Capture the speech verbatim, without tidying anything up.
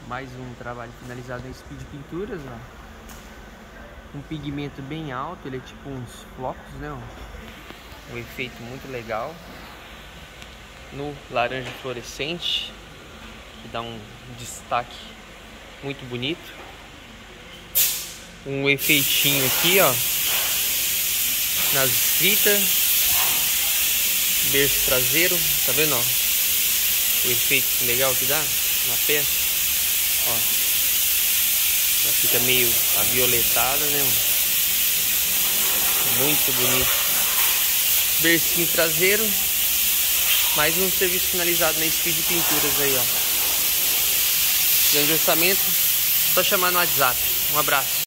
Mais um trabalho finalizado em Speed Pinturas, ó. Um pigmento bem alto, ele é tipo uns flocos, né? Ó. Um efeito muito legal. No laranja fluorescente, que dá um destaque muito bonito. Um efeitinho aqui, ó, nas escritas. Berço traseiro, tá vendo, ó? O efeito legal que dá na peça, ó. Ela fica meio avioletada, né? Muito bonito. Bercinho traseiro. Mais um serviço finalizado na Speed Pinturas aí, ó. Grande orçamento, só chamar no WhatsApp. Um abraço.